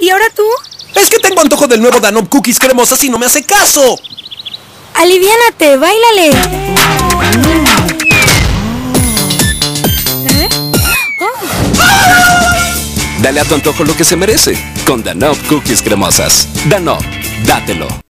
¿Y ahora tú? Es que tengo antojo del nuevo Danone Cookies cremosas y no me hace caso. Aliviánate, báilale. ¿Eh? Dale a tu antojo lo que se merece con Danone Cookies cremosas. Danone, dátelo.